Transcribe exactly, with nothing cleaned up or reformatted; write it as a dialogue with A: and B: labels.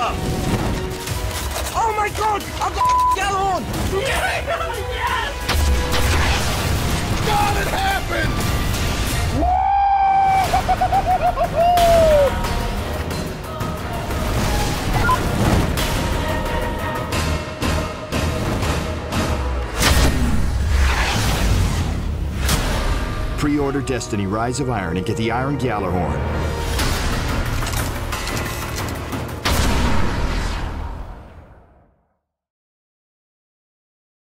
A: up! Oh my god! I've got Gjallarhorn!
B: Yes! God, it happened!
C: Pre-order Destiny Rise of Iron and get the Iron Gjallarhorn.